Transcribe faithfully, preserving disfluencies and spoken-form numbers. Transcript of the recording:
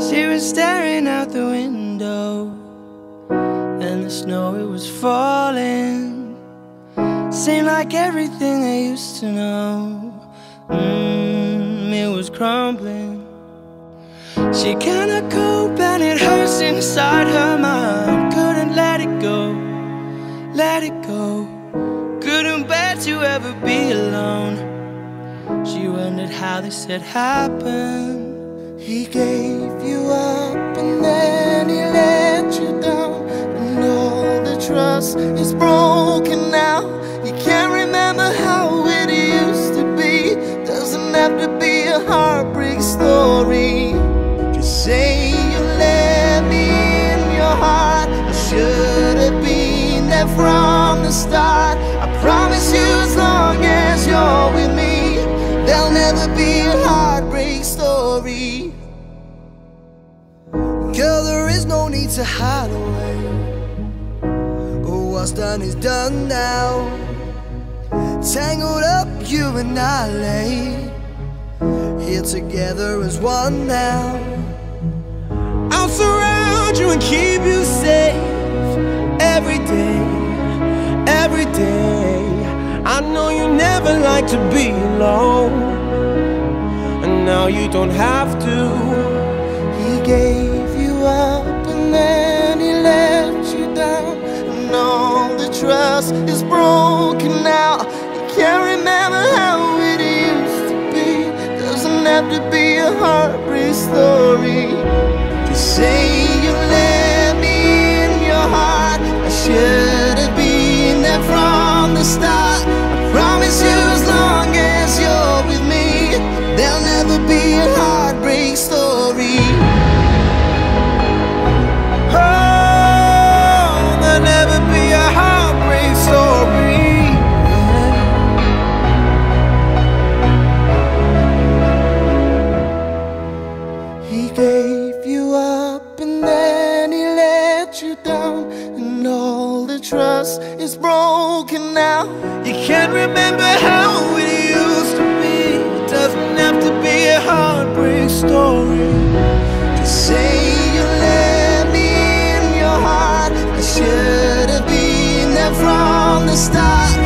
She was staring out the window, and the snow, it was falling. Seemed like everything I used to know, mm, it was crumbling. She kinda cold and it hurts inside her mind. Couldn't let it go, let it go. Couldn't bear to ever be alone. She wondered how this had happened. He gave you up and then he let you down, and all the trust is broken now. You can't remember how it used to be. Doesn't have to be a heartbreak story. Just say you let me in your heart. I should have been there from the start. I promise you, as long as you're with me, there'll never be a heartbreak story. Girl, there is no need to hide away. What's done is done now. Tangled up, you and I lay here together as one now. I'll surround you and keep you safe every day, every day. I know you never like to be alone, and now you don't have to. He gave you up and then he let you down, and all the trust is broken now. You can't remember how it used to be. Doesn't have to be a heartbreak story. Just say you let me in your heart. I should have been there from the start. I promise you, as long as you're with me, there'll never be a heartbreak story. Oh, there'll never be a heartbreak story. He gave you up and then he let you down, and all the trust is broken now. You can't remember how it used to be. It doesn't have to be a heartbreak story. Just say you let me in your heart. I should have been there from the start.